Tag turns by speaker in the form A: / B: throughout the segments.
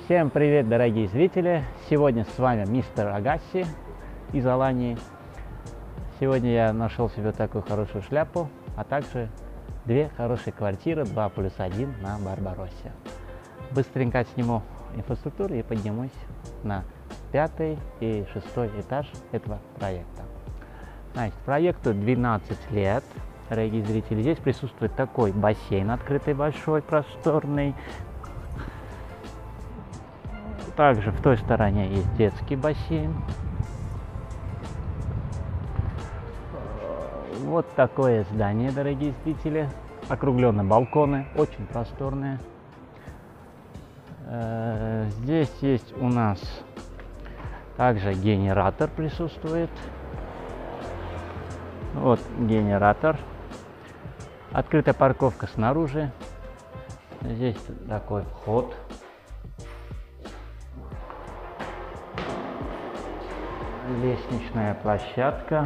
A: Всем привет, дорогие зрители! Сегодня с вами мистер Агаси из Алании. Сегодня я нашел себе такую хорошую шляпу, а также две хорошие квартиры 2+1 на Барбароссе. Быстренько сниму инфраструктуру и поднимусь на 5 и 6 этаж этого проекта. Значит, проекту 12 лет, дорогие зрители. Здесь присутствует такой бассейн открытый, большой, просторный. Также в той стороне есть детский бассейн. Вот такое здание, дорогие зрители. Округленные балконы, очень просторные. Здесь есть у нас также генератор присутствует. Вот генератор. Открытая парковка снаружи. Здесь такой вход. Лестничная площадка.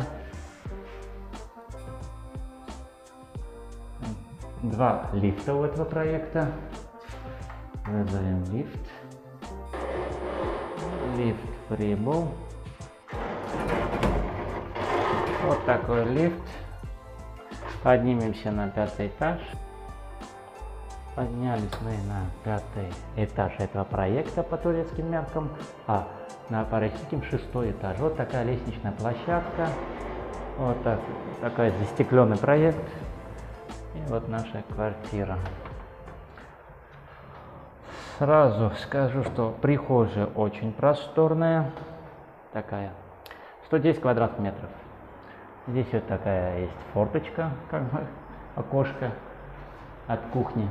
A: Два лифта у этого проекта. Вызовем лифт. Лифт прибыл. Вот такой лифт. Поднимемся на 5-й этаж. Поднялись мы на 5-й этаж этого проекта по турецким меркам, а по российским 6-й этаж. Вот такая лестничная площадка. Вот такой застекленный проект. И вот наша квартира. Сразу скажу, что прихожая очень просторная. Такая. 110 квадратных метров. Здесь вот такая есть форточка, как бы окошко от кухни.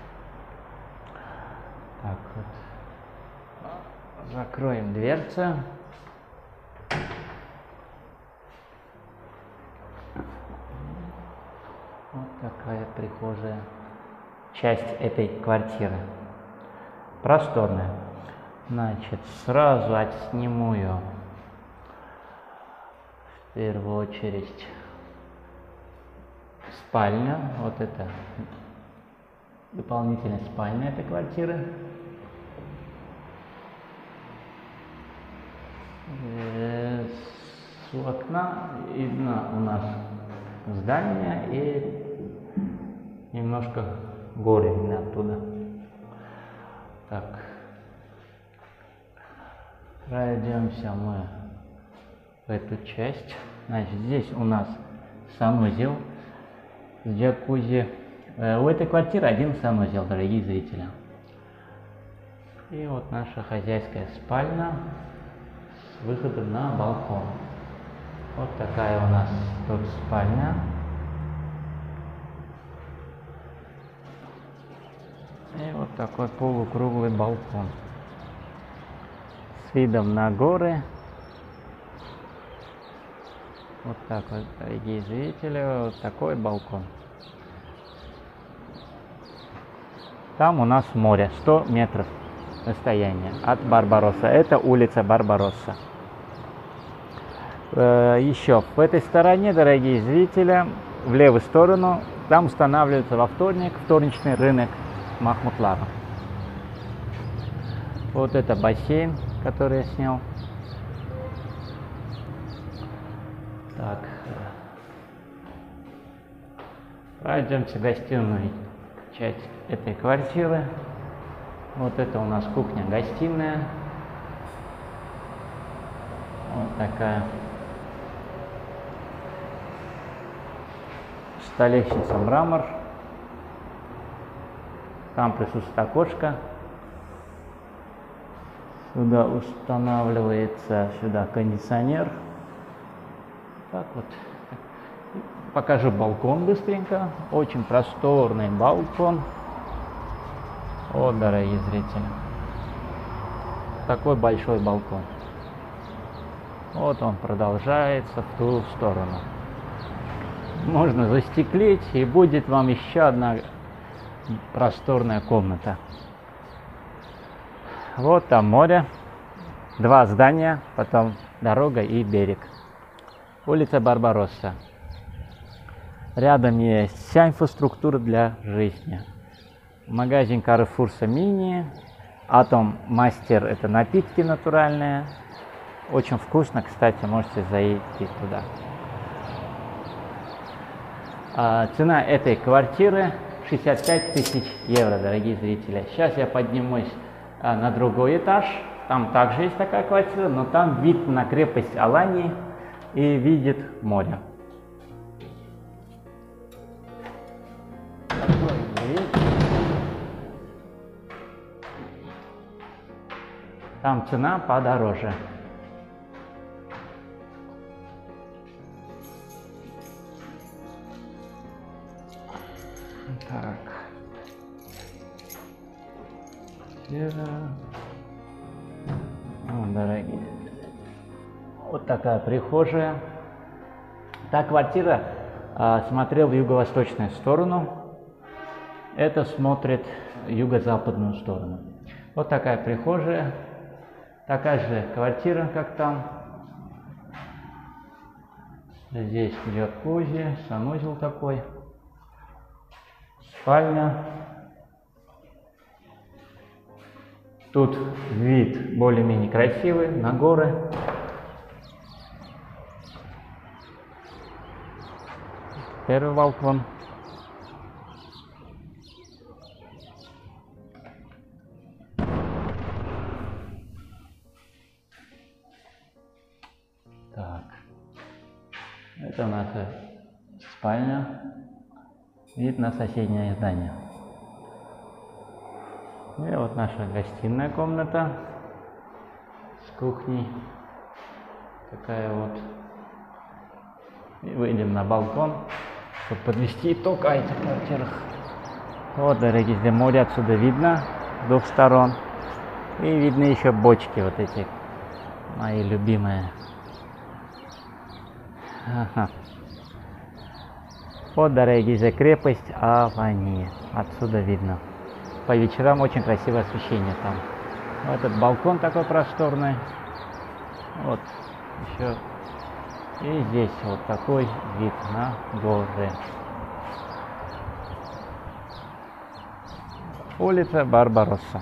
A: Так вот. Закроем дверцы. Вот такая прихожая. Часть этой квартиры. Просторная. Значит, сразу отсниму ее. В первую очередь спальня. Вот это дополнительная спальня этой квартиры. С окна видно у нас здание и немножко горы видно оттуда. Так, пройдемся мы в эту часть. Значит, здесь у нас санузел с джакузи. У этой квартиры один санузел, дорогие зрители. И вот наша хозяйская спальня с выходом на балкон. Вот такая у нас тут спальня. И вот такой полукруглый балкон с видом на горы. Вот так вот, дорогие зрители, вот такой балкон. Там у нас море, 100 метров расстояние от Барбаросса. Это улица Барбаросса. Еще в этой стороне, дорогие зрители, в левую сторону, там устанавливается во вторник вторничный рынок Махмутлара. Вот это бассейн, который я снял. Так, пройдемте в гостиную часть этой квартиры. Вот это у нас кухня-гостиная. Вот такая. Столешница мрамор. Там присутствует окошко. Сюда устанавливается кондиционер. Так вот. Покажу балкон быстренько. Очень просторный балкон. Вот, дорогие зрители. Такой большой балкон. Вот он продолжается в ту сторону. Можно застеклить, и будет вам еще одна просторная комната. Вот там море. Два здания, потом дорога и берег. Улица Барбаросса. Рядом есть вся инфраструктура для жизни. Магазин Carrefour Mini, Атом Мастер — это напитки натуральные. Очень вкусно, кстати, можете зайти туда. Цена этой квартиры 65 тысяч евро, дорогие зрители. Сейчас я поднимусь на другой этаж. Там также есть такая квартира, но там вид на крепость Алании и видит море. Там цена подороже. Так. Дорогие. Вот такая прихожая. Та квартира смотрела в юго-восточную сторону. Это смотрит в юго-западную сторону. Вот такая прихожая. Такая же квартира, как там. Здесь джакузи, санузел такой. Спальня. Тут вид более-менее красивый, на горы. Первый балкон. Так. Это наша спальня. Вид на соседнее здание. И вот наша гостиная комната с кухней. Такая вот. И выйдем на балкон, чтобы подвести итог о этих квартирах. Вот, дорогие, здесь море отсюда видно с двух сторон. И видны еще бочки вот эти, мои любимые. Ага. Вот, дорогие, здесь крепость Алании. Отсюда видно. По вечерам очень красивое освещение там. Вот этот балкон такой просторный. Вот еще. И здесь вот такой вид на горы. Улица Барбаросса.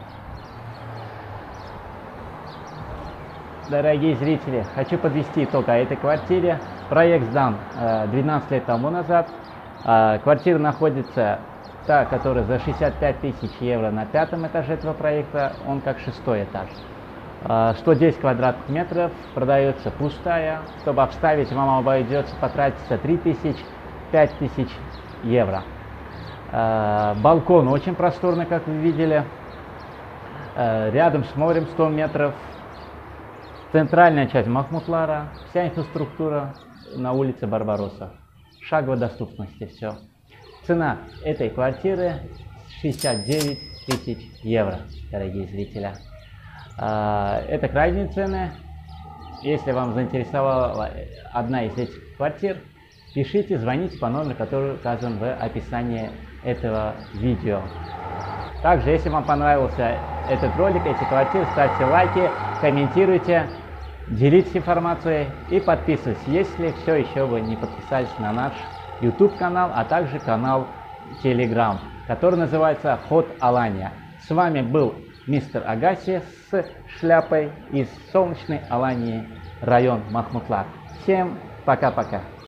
A: Дорогие зрители, хочу подвести итог о этой квартире. Проект сдан 12 лет тому назад. Квартира находится, та, которая за 65 тысяч евро на 5-м этаже этого проекта, он как 6-й этаж. 110 квадратных метров, продается пустая. Чтобы обставить, вам обойдется потратиться 5 тысяч евро. Балкон очень просторный, как вы видели. Рядом с морем 100 метров. Центральная часть Махмутлара. Вся инфраструктура на улице Барбаросса. Шаговой доступности все. Цена этой квартиры 69 тысяч евро, дорогие зрители. Это крайние цены. Если вам заинтересовала одна из этих квартир, пишите, звоните по номеру, который указан в описании этого видео. Также, если вам понравился этот ролик, эти квартиры, ставьте лайки, комментируйте, делитесь информацией и подписывайтесь, если все еще вы не подписались на наш YouTube канал, а также канал Telegram, который называется Ход Алания. С вами был мистер Агаси с шляпой из солнечной Алании, район Махмутлар. Всем пока-пока.